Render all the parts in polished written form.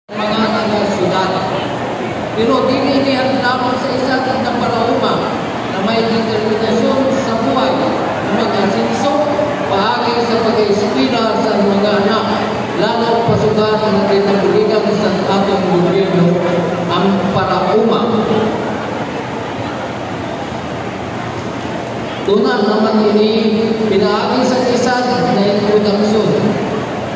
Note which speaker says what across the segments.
Speaker 1: mga taga-syudad. Pero dininihan lamang sa isa na parauma na may determinasyon sa buhay na mag-asinso, bahagi sa pag-ispira sa mga anak, lalo pasukan na kinabuligan sa atong gobyerno ang parauma. Tunan naman ini pinaagi sa isa na introduksyon.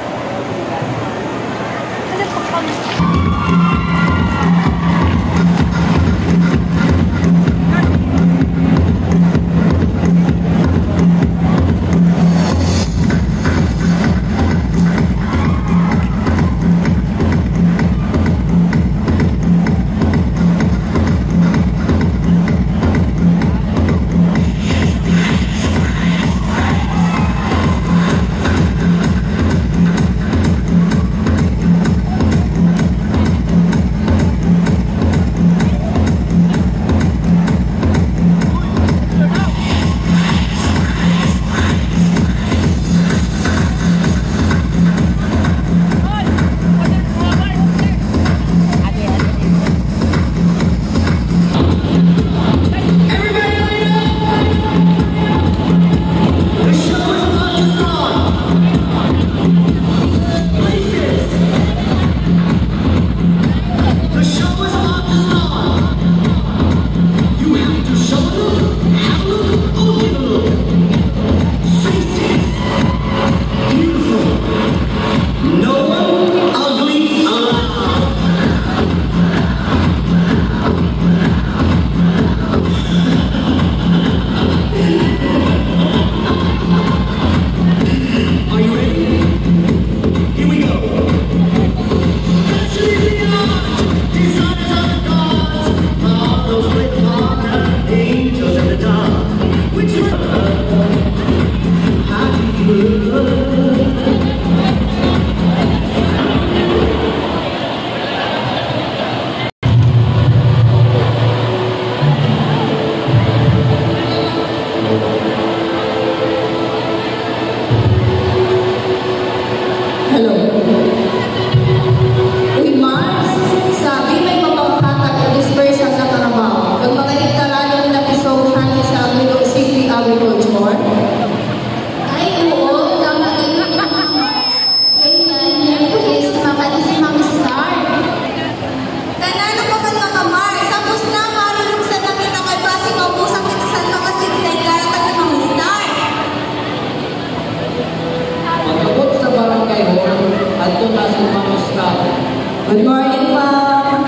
Speaker 2: Good morning, ma'am.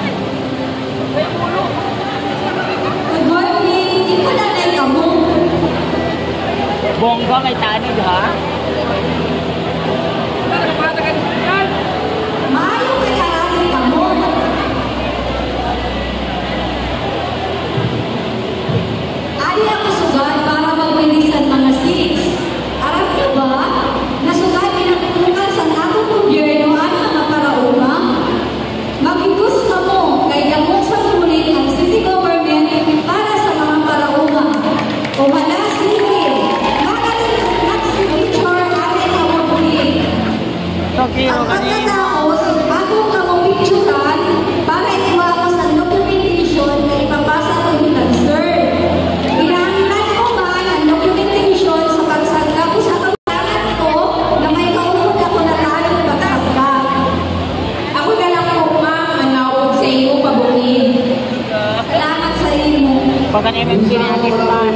Speaker 2: Good morning. Hindi ko na kamu.
Speaker 3: Bongga may tanig, ha?
Speaker 2: Maayo kaya natin kamu. Ari ako sugat para magwinisan mga seats. Alam niyo ba, nasugat pinagtutukan sa atong gobyerno at mga parauma? Magigos ka mo kay damo sa kulit ang city government para sa mga parauma. O wala sige, makatutulak si picture atin ang kulit. Ang pagkataos, bago ka mo picturean, para iwakas ang documentation na ipapasa ko yung cancer. Inaaminat ko man ang documentation sa pagsagda ko sa kamulangan ko na may kauhod ako na talong pagsagda. Ako na lang po, ma'am, ang nawag sa iyo pabukin. Salamat sa iyo.
Speaker 3: Pag ang MMC na ang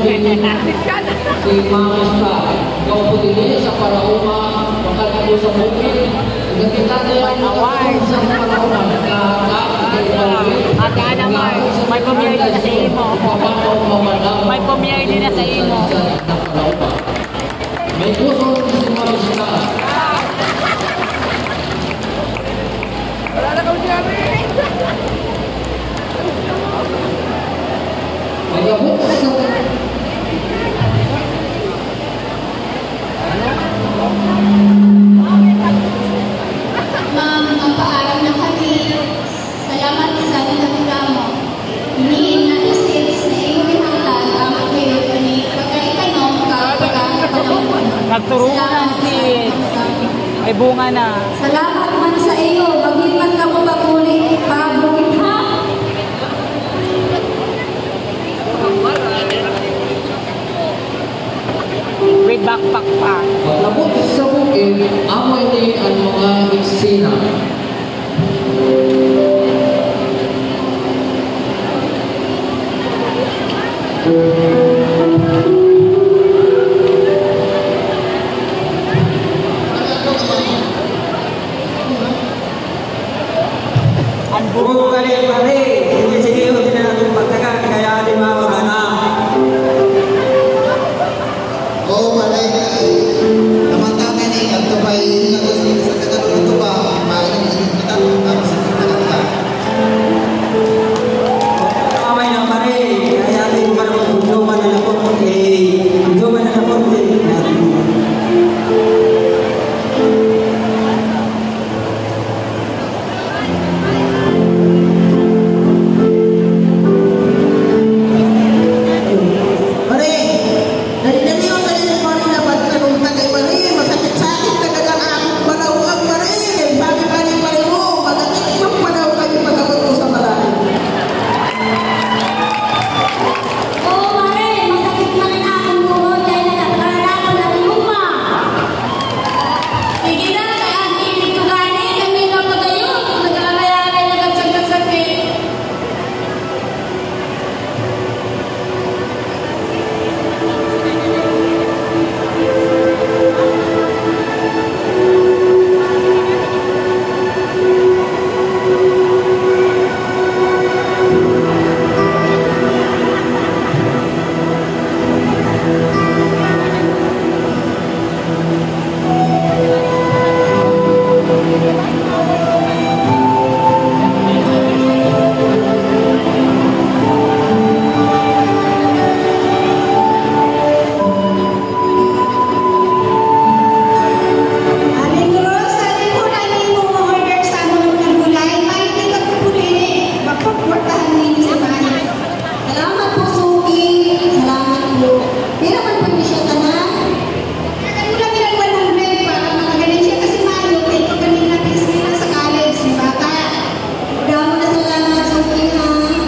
Speaker 1: Si Mamista, ikaw po din sa parauma, makakalo sa bukid. Nagkita na yan sa parauma.
Speaker 3: Ate Ana Mar, may pumiyay din na sa imo. May pumiyay din na sa imo.
Speaker 1: May puso si Mamista.
Speaker 4: Wala na kami dyan eh!
Speaker 1: May abot sa
Speaker 2: Ma'am, ang paalam na kami. Salamat sa pinagkita mo. Hindi na isip na iyong pinanglan ang kayo ni pagkaitanong pagkakatanong mo.
Speaker 3: Nagturuan si... May bunga na.
Speaker 2: Salamat man sa iyo. Maghiman ka mo
Speaker 3: Pakpak.
Speaker 1: Paglabot sa bukid, amoy ni ang mga eksena.
Speaker 3: Ang
Speaker 5: Buong kali pare, sige hindi na natin pagtagal kaya di mawala na.
Speaker 6: Oo, pare. Naman-tama ni ang tubay nila sa katulad ng tuba, maaari sa kita tapos sa kita.
Speaker 5: Kamay na pare, kaya di mo man ako suman na ako suman na ako
Speaker 6: Pare, dari-dari ako pare ng pare na pagtanong tagay pare, masakit-sakit na kadang akong panawag pare. Sabi pare mo, magatik pang panaw kayo pagkabot ko sa malalim.
Speaker 2: Oo, pare, masakit na rin akong tuhod dahil nagkakarala ko ng luma. Sige na, kaya ang tinig ko gani, kami na pa kayo. Nagkakarala kayo nagkasagkasakit.
Speaker 7: Aling Rose, sabi ko na mo order sa mga gulay, may tingkat ko rin, magpaportahan ninyo sa bahay.
Speaker 2: Salamat po, Suki. Salamat po. Di naman po niyo siya tanan.
Speaker 7: Kaya lang ilang 100 para makagaling siya kasi mayo, kaya ito kami natin sila sa college, si bata.
Speaker 2: Damo na salamat, Suki, ha.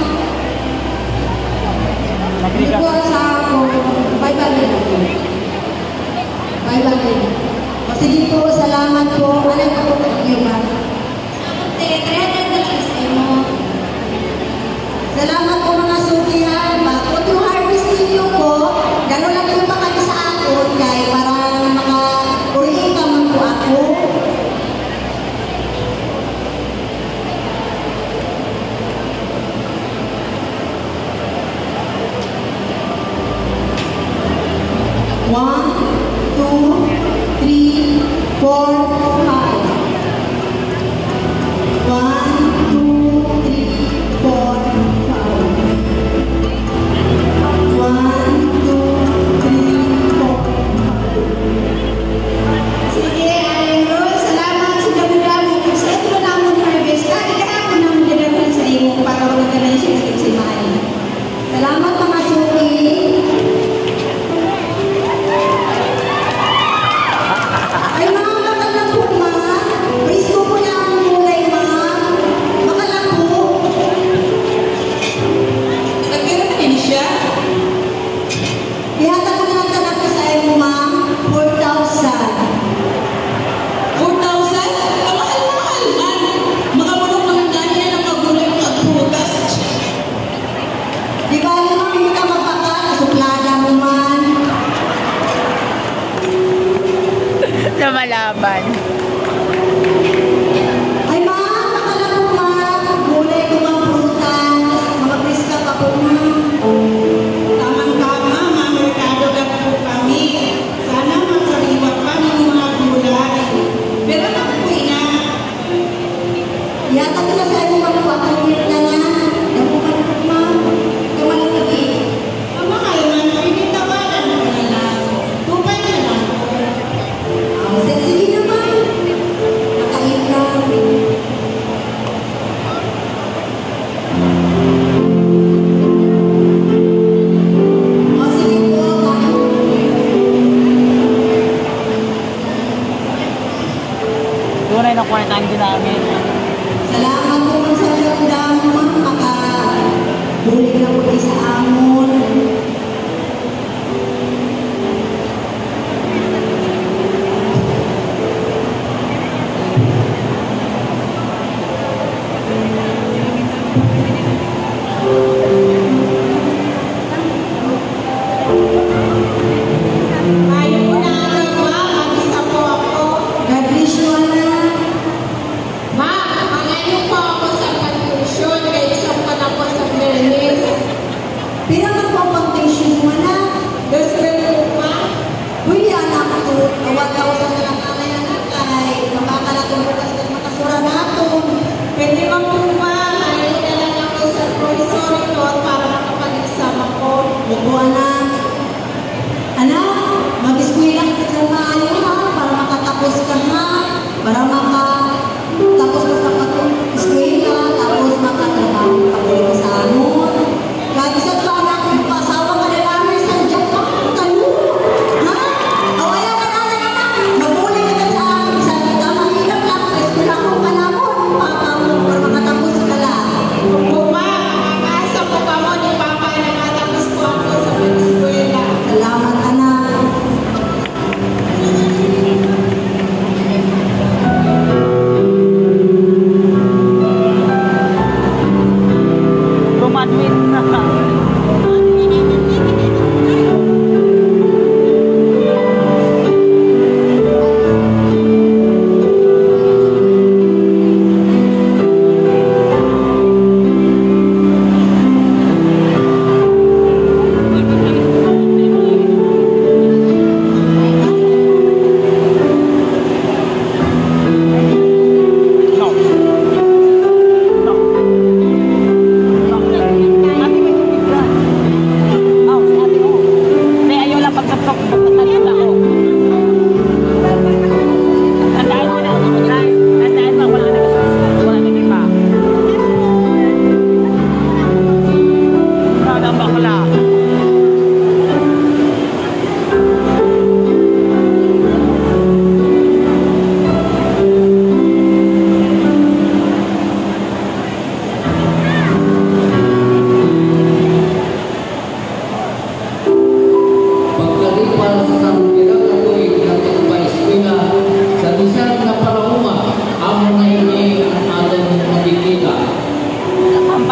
Speaker 2: Hindi po sa ako. Bye-bye na po. Bye-bye na. O sige po, salamat po. Wala na po kayo ba?
Speaker 7: Kaya na lang sa inyo.
Speaker 2: Salamat po mga Suki, ha. Bakit yung harvest ninyo po, gano'n lang yung pakali sa ako, kaya parang maka-uriin ka man po ako. One, two, three, four, five. One, two, three, four, five. One, two, three, four, five.
Speaker 7: Sige, Aling Rose, salamat sa dami-dami. Sa ito na mo harvest, kaya ako na mo dinagdag sa iyo para magagaling siya sa simay.
Speaker 2: Salamat mga Suki. Ay, mga bakalang po, ma. Presko po na ang gulay, ma. Bakalang po.
Speaker 7: Nagkira pa din siya.
Speaker 2: Ihatag ko na lang tanak ko sa iyo, ma. 4,000.
Speaker 7: 4,000? Kamahal-mahal man. Mga bulong mga ganyan ang magulay mo at prutas.
Speaker 2: Di ba, ma, hindi ka magpaka, nasuplada mo man.
Speaker 3: Lumalaban.
Speaker 2: Ay, ma, bakalang po, ma. Gulay ko mga prutas. Mga preska pa po, ma.
Speaker 7: Tamang-tama, mga merkado lang po kami. Sana magsariwa pa ng mga gulay. Pero nakuwi na.
Speaker 2: Ihatag ko na sa iyo, ma. 4 na na. Nabukan po, ma. Kamali lagi.
Speaker 7: Kamahal man, pwede tawaran mo na lang. Tupay na lang po.
Speaker 2: Sige naman. Makain ka. O, sige po.
Speaker 3: Tunay na kwartahan din namin.
Speaker 2: Salamat po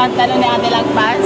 Speaker 3: pantalon ni Ate Lagpas.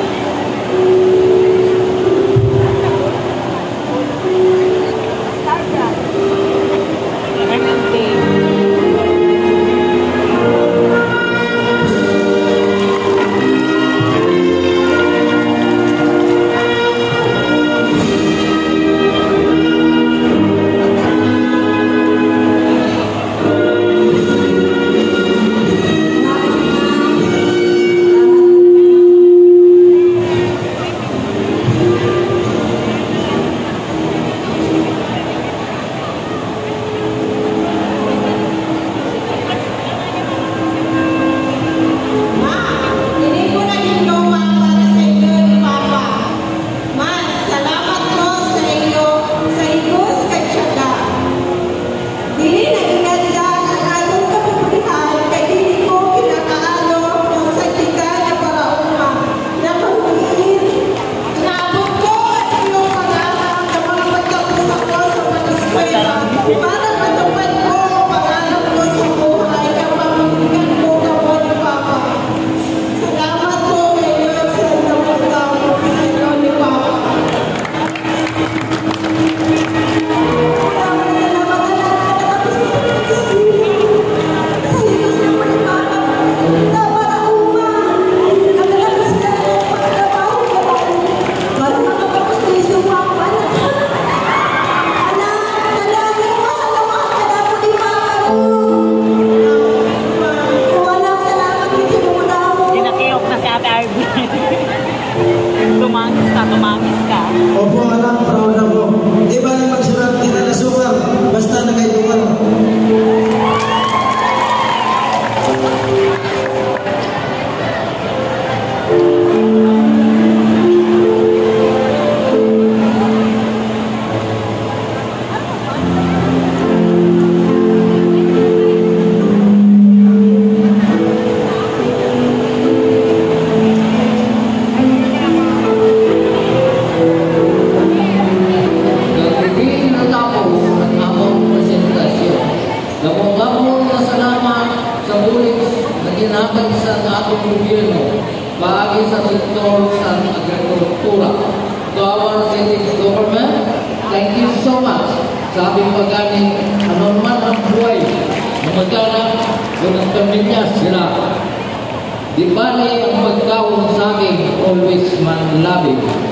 Speaker 3: Tumangis ka.
Speaker 5: Opo anak, proud ako. Di ba na magsulat kita na sukar, basta na kayo tukar.
Speaker 1: Ginagay sa atong gobyerno paagi sa sektor sa agrikultura. To our city government, thank you so much sa aming pagani anuman ang buhay na magkana kung ang pamilya sila. Di bali ang pagkawang sa akin always man labing.